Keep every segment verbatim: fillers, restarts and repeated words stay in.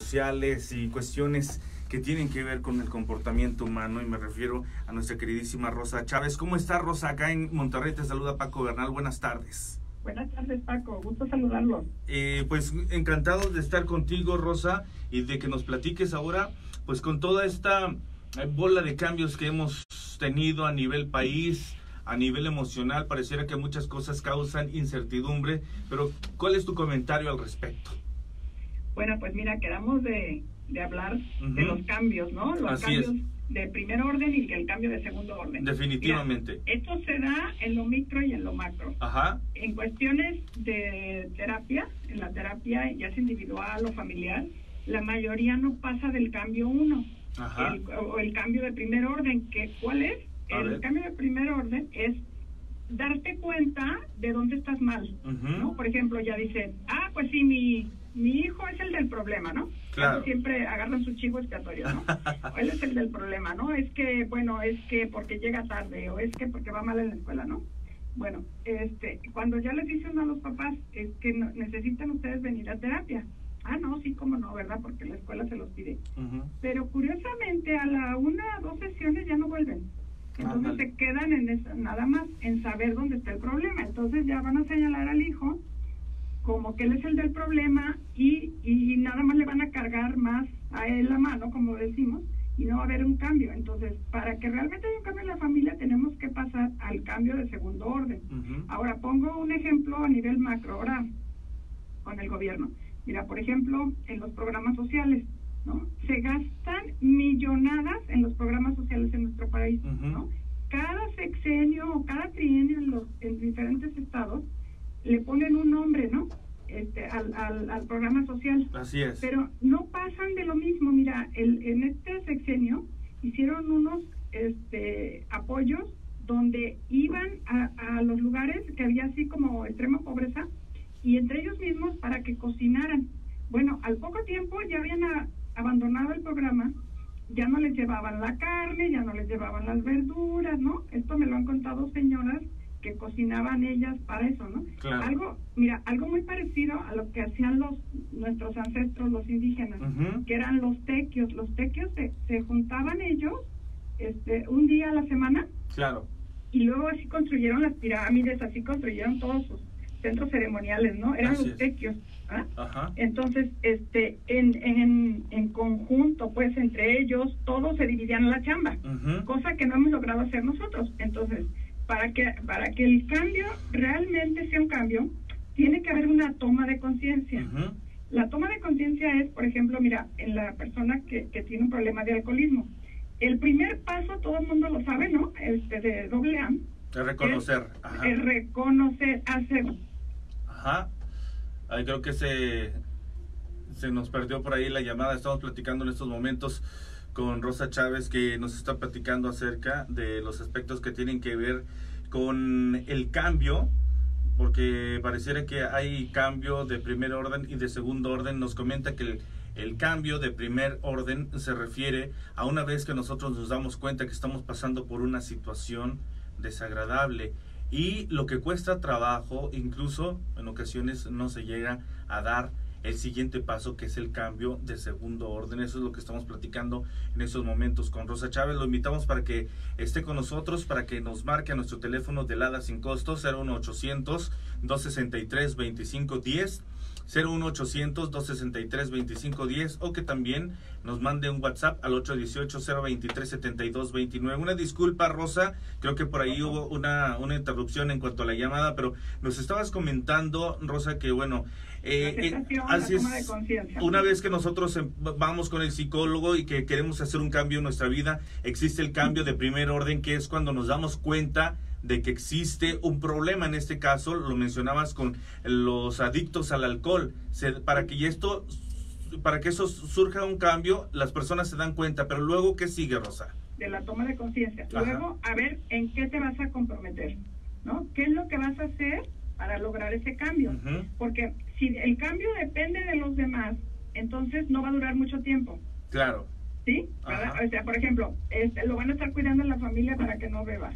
sociales y cuestiones que tienen que ver con el comportamiento humano, y me refiero a nuestra queridísima Rosa Chávez. ¿Cómo está, Rosa? Acá en Monterrey te saluda Paco Bernal. Buenas tardes. Buenas tardes, Paco. Gusto saludarlos. Eh, pues encantado de estar contigo, Rosa, y de que nos platiques ahora, pues con toda esta bola de cambios que hemos tenido a nivel país, a nivel emocional. Pareciera que muchas cosas causan incertidumbre, pero ¿cuál es tu comentario al respecto? Bueno, pues mira, quedamos de, de hablar uh-huh. de los cambios, ¿no? Los Así cambios es. de primer orden y el cambio de segundo orden. Definitivamente. Mira, esto se da en lo micro y en lo macro. Ajá. En cuestiones de terapia, en la terapia ya sea individual o familiar, la mayoría no pasa del cambio uno. Ajá. El, o el cambio de primer orden, que ¿cuál es? A el ver. cambio de primer orden es darte cuenta de dónde estás mal, uh-huh. ¿no? Por ejemplo, ya dicen, ah, pues sí, mi, mi hijo es el del problema, ¿no? Claro. Siempre agarran su chivo expiatorio, ¿no? Él es el del problema, ¿no? Es que, bueno, es que porque llega tarde, o es que porque va mal en la escuela, ¿no? Bueno, este, cuando ya les dicen a los papás, es que no, necesitan ustedes venir a terapia. Ah, no, sí, cómo no, ¿verdad? Porque la escuela se los pide. Uh-huh. Pero curiosamente, a la una o dos sesiones ya no vuelven. Entonces ah, se quedan en eso, nada más en saber dónde está el problema. Entonces ya van a señalar al hijo como que él es el del problema y, y nada más le van a cargar más a él la mano, como decimos, y no va a haber un cambio. Entonces, para que realmente haya un cambio en la familia, tenemos que pasar al cambio de segundo orden. Uh-huh. Ahora, pongo un ejemplo a nivel macro, ahora con el gobierno. Mira, por ejemplo, en los programas sociales, ¿no? Se gastan millonadas en los programas sociales en nuestro país, uh-huh. ¿no? Cada sexenio o cada trienio en los en diferentes estados le ponen un nombre, ¿no? Este, al, al, al programa social. Así es. Pero no pasan de lo mismo. Mira, el, en este sexenio hicieron unos este, apoyos donde iban a, a los lugares que había así como extrema pobreza y entre ellos mismos para que cocinaran. Bueno, al poco tiempo ya habían a, abandonado el programa, ya no les llevaban la carne, ya no les llevaban las verduras, ¿no? Esto me lo han contado señoras que cocinaban ellas para eso, ¿no? Claro. Algo, mira, algo muy parecido a lo que hacían los nuestros ancestros, los indígenas, uh-huh. que eran los tequios. Los tequios se, se juntaban ellos este, un día a la semana. Claro. Y luego así construyeron las pirámides, así construyeron todos sus centros ceremoniales, ¿no? Eran así los tequios. ¿Ah? Ajá. Entonces, este, en, en, en conjunto, pues, entre ellos, todos se dividían la chamba, uh-huh. cosa que no hemos logrado hacer nosotros. Entonces, para que, para que el cambio realmente sea un cambio, tiene que haber una toma de conciencia. Uh-huh. La toma de conciencia es, por ejemplo, mira, en la persona que, que tiene un problema de alcoholismo. El primer paso, todo el mundo lo sabe, ¿no? Este, de doble A. Es reconocer. Es, Ajá. es reconocer, hacer. Ajá. Ay, creo que se, se nos perdió por ahí la llamada. Estamos platicando en estos momentos con Rosa Chávez, que nos está platicando acerca de los aspectos que tienen que ver con el cambio, porque pareciera que hay cambio de primer orden y de segundo orden. Nos comenta que el, el cambio de primer orden se refiere a una vez que nosotros nos damos cuenta que estamos pasando por una situación desagradable. Y lo que cuesta trabajo, incluso en ocasiones no se llega a dar el siguiente paso, que es el cambio de segundo orden. Eso es lo que estamos platicando en estos momentos con Rosa Chávez. Lo invitamos para que esté con nosotros, para que nos marque a nuestro teléfono de Lada sin costo, cero uno ochocientos, dos sesenta y tres, veinticinco diez, cero uno ochocientos, dos sesenta y tres, veinticinco diez, o que también nos mande un WhatsApp al ocho dieciocho, cero veintitrés, setenta y dos veintinueve. Una disculpa, Rosa, creo que por ahí hubo una, una interrupción en cuanto a la llamada, pero nos estabas comentando, Rosa, que bueno, eh, eh, así es, una vez que nosotros vamos con el psicólogo y que queremos hacer un cambio en nuestra vida, existe el cambio de primer orden, que es cuando nos damos cuenta de que existe un problema. En este caso lo mencionabas con los adictos al alcohol. Se, para que esto, para que eso surja un cambio, las personas se dan cuenta, pero luego ¿qué sigue, Rosa? De la toma de conciencia. Luego, a ver en qué te vas a comprometer, ¿no? ¿Qué es lo que vas a hacer para lograr ese cambio? Uh-huh. Porque si el cambio depende de los demás, entonces no va a durar mucho tiempo. Claro. ¿Sí? O sea, por ejemplo, este, lo van a estar cuidando en la familia para que no beba.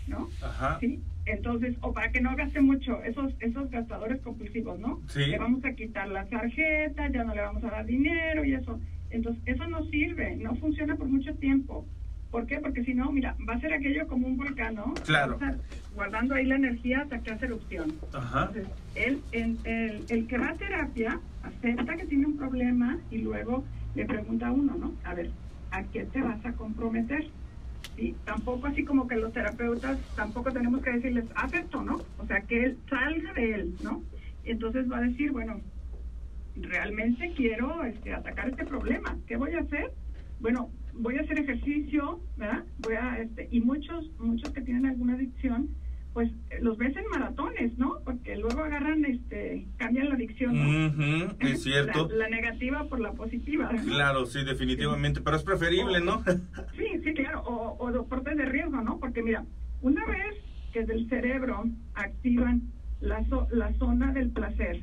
¿no? Ajá. Sí, entonces, o para que no gaste mucho, esos esos gastadores compulsivos, ¿no? Sí. Le vamos a quitar la tarjeta, ya no le vamos a dar dinero y eso. Entonces, eso no sirve, no funciona por mucho tiempo. ¿Por qué? Porque si no, mira, va a ser aquello como un volcán, ¿no? Claro. Va a estar guardando ahí la energía hasta que hace erupción. Ajá. Entonces, el, el, el, el que va a terapia acepta que tiene un problema y luego le pregunta a uno, ¿no? A ver, ¿a qué te vas a comprometer? ¿Sí? Tampoco así como que los terapeutas, tampoco tenemos que decirles, haz esto, ¿no? O sea, que él salga de él, ¿no? Y entonces va a decir, bueno, realmente quiero este, atacar este problema. ¿Qué voy a hacer? Bueno, voy a hacer ejercicio, ¿verdad? Voy a, este, y muchos, muchos que tienen alguna adicción, pues los ves en maratones, ¿no? Porque luego agarran, este, cambian la adicción, ¿no? Uh-huh, es cierto. La, la negativa por la positiva, ¿no? Claro, sí, definitivamente, pero es preferible, o, ¿no? Sí, sí, claro, o, o deportes de riesgo, ¿no? Porque mira, una vez que del cerebro activan la, zo la zona del placer,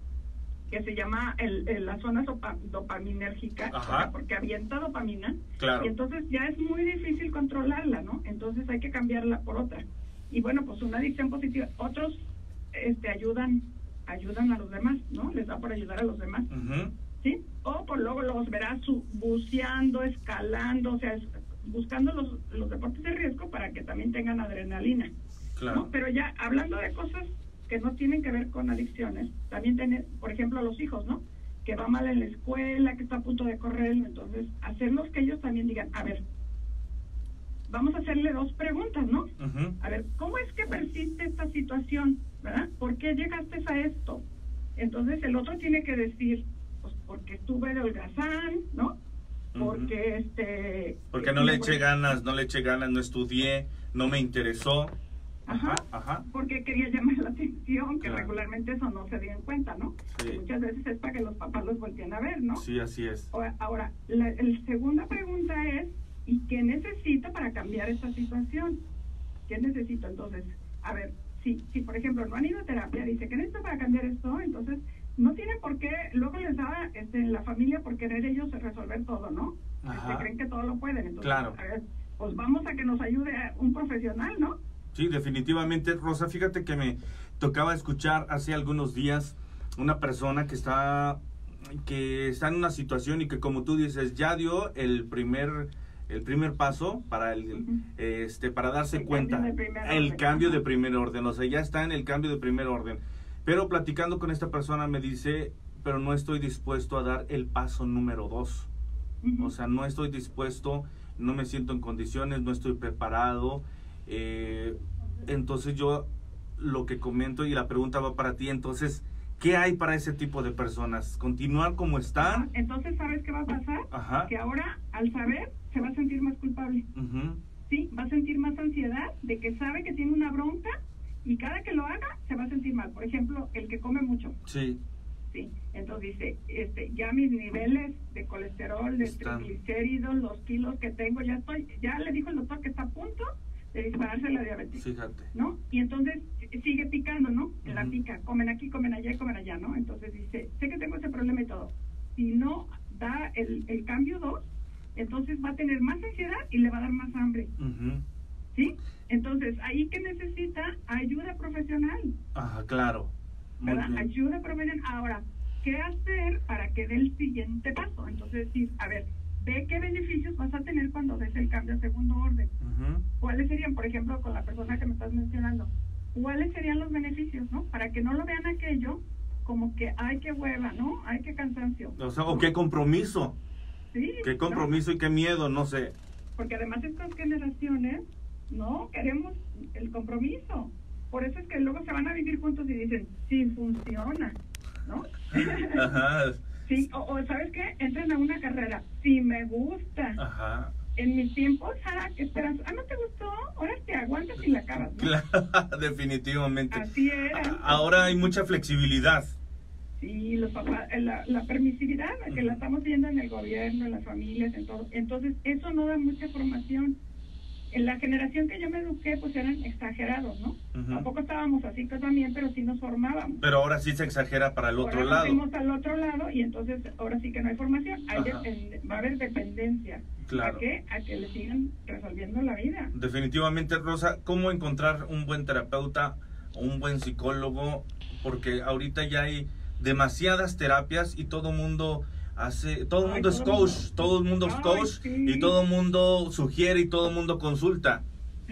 que se llama el, el, la zona sopa, dopaminérgica, o sea, porque avienta dopamina, claro. Y entonces ya es muy difícil controlarla, ¿no? Entonces hay que cambiarla por otra. Y bueno, pues una adicción positiva, otros este ayudan ayudan a los demás, ¿no? Les da por ayudar a los demás, uh-huh. ¿Sí? O por luego los verás su, buceando, escalando, o sea, es, buscando los, los deportes de riesgo para que también tengan adrenalina, claro. ¿no? Pero ya hablando de cosas que no tienen que ver con adicciones, también tienen, por ejemplo, a los hijos, ¿no? Que va mal en la escuela, que está a punto de correr, entonces hacerlos que ellos también digan, a ver, vamos a hacerle dos preguntas, ¿no? Uh-huh. A ver, ¿cómo es que persiste esta situación? ¿Verdad? ¿Por qué llegaste a esto? Entonces el otro tiene que decir, pues porque estuve de holgazán, ¿no? Porque uh-huh. este... Porque no le eché ganas, no le eché ganas, no estudié, no me interesó. Ajá, ajá, porque quería llamar la atención, que claro. regularmente eso no se dio en cuenta, ¿no? Sí. Muchas veces es para que los papás los volteen a ver, ¿no? Sí, así es. Ahora, ahora la, la segunda pregunta es, ¿y qué necesito para cambiar esta situación? ¿Qué necesito? Entonces, a ver, si, si por ejemplo no han ido a terapia, dice, ¿qué necesito para cambiar esto? Entonces, no tienen por qué, luego les da este, la familia por querer ellos resolver todo, ¿no? Se creen que todo lo pueden. Entonces, claro. A ver, pues vamos a que nos ayude un profesional, ¿no? Sí, definitivamente, Rosa, fíjate que me tocaba escuchar hace algunos días una persona que está que está en una situación y que, como tú dices, ya dio el primer el primer paso para el uh-huh. este para darse el cuenta cambio el orden. cambio de primer orden, o sea, ya está en el cambio de primer orden. Pero platicando con esta persona me dice, pero no estoy dispuesto a dar el paso número dos. Uh-huh. O sea, no estoy dispuesto, no me siento en condiciones, no estoy preparado. Eh, entonces yo lo que comento y la pregunta va para ti, entonces, ¿qué hay para ese tipo de personas? ¿Continuar como están? Ah, entonces, ¿sabes qué va a pasar? Ajá. Que ahora, al saber, se va a sentir más culpable. Uh-huh. Sí, va a sentir más ansiedad de que sabe que tiene una bronca y cada que lo haga se va a sentir mal. Por ejemplo, el que come mucho. Sí. Sí, entonces dice, este, ya mis niveles de colesterol, de Están. triglicéridos, los kilos que tengo, ya estoy, ya le dijo el doctor que está a punto de dispararse la diabetes. Fíjate. ¿No? Y entonces sigue picando, ¿no? En uh-huh. la pica, comen aquí, comen allá y comen allá, ¿no? Entonces dice, sé que tengo ese problema y todo. Si no da el, el cambio dos, entonces va a tener más ansiedad y le va a dar más hambre. Uh-huh. ¿Sí? Entonces, ahí que necesita ayuda profesional. Ajá, claro. Muy ¿verdad? bien. Ayuda profesional. Ahora, ¿qué hacer para que dé el siguiente paso? Entonces, decir, a ver, ve qué beneficios vas a tener cuando des el cambio a segundo orden. Uh-huh. ¿Cuáles serían, por ejemplo, con la persona que me estás mencionando? ¿Cuáles serían los beneficios, no? Para que no lo vean aquello como que, ay, qué hueva, ¿no? Ay, qué cansancio. O sea, ¿no? o qué compromiso. Sí. Qué compromiso, ¿no? Y qué miedo, no sé. Porque además estas generaciones, no queremos el compromiso. Por eso es que luego se van a vivir juntos y dicen, sí, funciona, ¿no? Ajá. Sí, o, o ¿sabes qué? Entran a una carrera, sí me gusta. Ajá. En mis tiempos, ah, ¿qué esperas? Ah, ¿no te gustó? Ahora te aguantas y la acabas, ¿no? Claro, definitivamente. Así era. Ahora hay mucha flexibilidad. Sí, los papás, la, la permisividad, la que uh-huh. la estamos viendo en el gobierno, en las familias, en todo. Entonces, eso no da mucha formación. en la generación que yo me eduqué, pues eran exagerados, ¿no? Uh-huh. Tampoco estábamos así que también, pero sí nos formábamos. Pero ahora sí se exagera para el ahora otro lado. Fuimos al otro lado y entonces ahora sí que no hay formación. Hay depend- va a haber dependencia. Claro. ¿A qué? A que le sigan resolviendo la vida. Definitivamente, Rosa, ¿cómo encontrar un buen terapeuta o un buen psicólogo? Porque ahorita ya hay demasiadas terapias y todo mundo hace, todo el mundo Ay, es todo coach, mundo. todo el mundo es Ay, coach sí. y todo el mundo sugiere y todo el mundo consulta.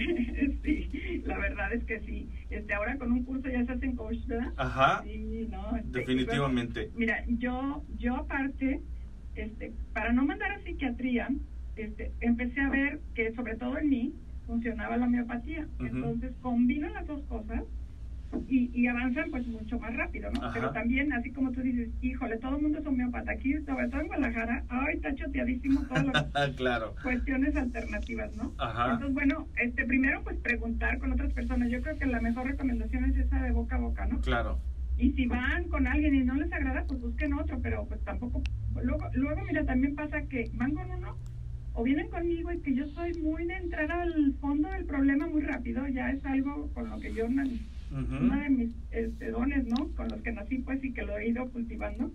Sí, la verdad es que sí. Este, ahora con un curso ya se hacen coach, ¿verdad? Ajá. Sí, no. Este, Definitivamente. Luego, mira, yo, yo aparte, este, para no mandar a psiquiatría, este, empecé a ver que sobre todo en mí funcionaba la homeopatía. Uh-huh. Entonces combino las dos cosas y, y avanzan pues mucho más rápido, ¿no? Ajá. Pero también, así como tú dices, híjole, todo el mundo es homeópata. Aquí, sobre todo en Guadalajara, ay, está choteadísimo todas las claro. cuestiones alternativas, ¿no? Ajá. Entonces, bueno, este, primero pues preguntar con otras personas. Yo creo que la mejor recomendación es esa de boca a boca, ¿no? Claro. Y si van con alguien y no les agrada, pues busquen otro, pero pues tampoco... Luego, luego mira, también pasa que van con uno o vienen conmigo y que yo soy muy de entrar al fondo del problema muy rápido. Ya es algo con lo que yo... Uh-huh. Uno de mis este, dones, ¿no? Con los que nací, pues, y que lo he ido cultivando.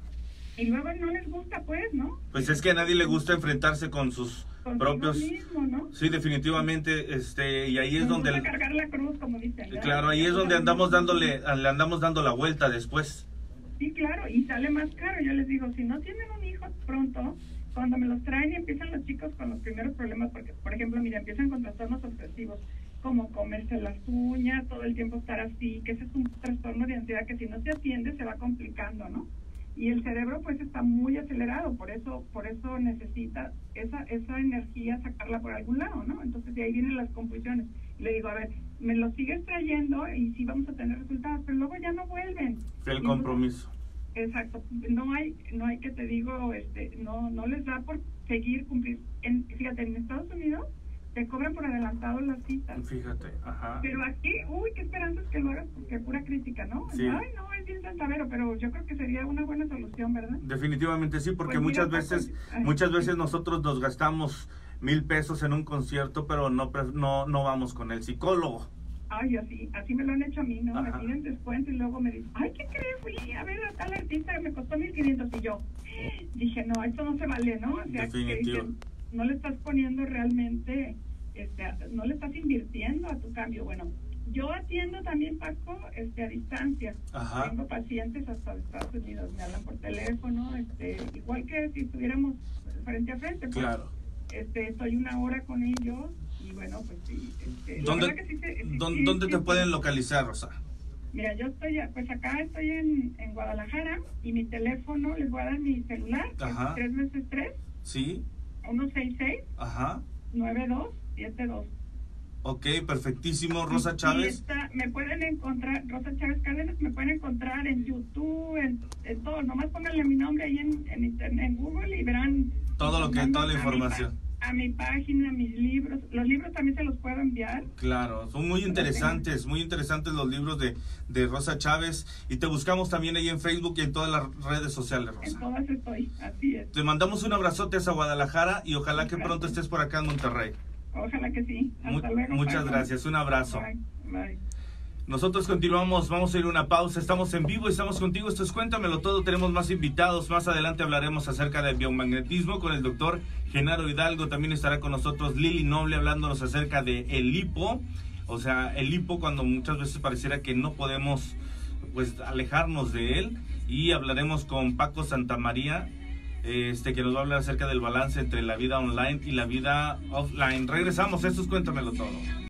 Y luego no les gusta, pues, ¿no? Pues es que a nadie le gusta enfrentarse con sus Consigo propios... mismo, ¿no? Sí, definitivamente, este, y ahí es Nos donde... gusta cargar la cruz, como dicen, ¿verdad? Claro, ahí es donde andamos dándole, le andamos dando la vuelta después. Sí, claro, y sale más caro. Yo les digo, si no tienen un hijo pronto, cuando me los traen y empiezan los chicos con los primeros problemas, porque, por ejemplo, mira, empiezan con trastornos obsesivos, como comerse las uñas, todo el tiempo estar así, que ese es un trastorno de ansiedad que si no se atiende se va complicando, ¿no? Y el cerebro pues está muy acelerado, por eso por eso necesita esa esa energía sacarla por algún lado, ¿no? Entonces de ahí vienen las confusiones. Le digo, a ver, me lo sigues trayendo y sí vamos a tener resultados, pero luego ya no vuelven. El compromiso. Entonces, exacto, no hay no hay que te digo, este, no no les da por seguir cumplir. En, fíjate, en Estados Unidos te cobran por adelantado las citas. Fíjate, ajá. Pero aquí, uy, qué esperanzas que lo hagas, porque pura crítica, ¿no? Sí. Ay, no, es bien santavero, pero yo creo que sería una buena solución, ¿verdad? Definitivamente sí, porque pues muchas mira, veces, ay, muchas veces nosotros nos gastamos mil pesos en un concierto, pero no, no, no vamos con el psicólogo. Ay, así, así me lo han hecho a mí, ¿no? Ajá. Me piden descuento y luego me dicen, ay, ¿qué crees? Fui a ver a tal artista que me costó mil quinientos y yo dije, no, esto no se vale, ¿no? O sea, Definitivo. Que, que no le estás poniendo realmente... Este, no le estás invirtiendo a tu cambio. Bueno, yo atiendo también, Paco, este, a distancia. Ajá. Tengo pacientes hasta de Estados Unidos, me hablan por teléfono, este, igual que si estuviéramos frente a frente. Pues, claro. Este, estoy una hora con ellos y bueno, pues sí. Este, ¿Dónde, que sí, sí, ¿dónde, sí, ¿dónde sí, te sí, pueden localizar, Rosa? Mira, yo estoy, pues acá estoy en, en Guadalajara y mi teléfono, les voy a dar mi celular, Ajá. tres veces tres, sí, uno seis seis, ajá, nueve dos siete dos. Ok, perfectísimo, Rosa Chávez. Está, me pueden encontrar, Rosa Chávez Cárdenas, me pueden encontrar en YouTube, en, en todo, nomás pónganle mi nombre ahí en, en internet, en Google y verán todo lo que, toda la información. A mi, a mi página, mis libros, los libros también se los puedo enviar. Claro, son muy interesantes, muy interesantes los libros de, de Rosa Chávez y te buscamos también ahí en Facebook y en todas las redes sociales, Rosa. En todas estoy, así es. Te mandamos un abrazote a Guadalajara y ojalá que pronto estés por acá en Monterrey. Ojalá que sí. Hasta Mu luego. muchas Paco. gracias, un abrazo. Bye, bye. Nosotros continuamos, vamos a ir a una pausa, estamos en vivo, estamos contigo, esto es Cuéntamelo Todo, tenemos más invitados, más adelante hablaremos acerca del biomagnetismo con el doctor Genaro Hidalgo, también estará con nosotros Lili Noble hablándonos acerca de el hipo, o sea, el hipo cuando muchas veces pareciera que no podemos pues alejarnos de él, y hablaremos con Paco Santamaría, este que nos va a hablar acerca del balance entre la vida online y la vida offline. Regresamos, esto es Cuéntamelo Todo.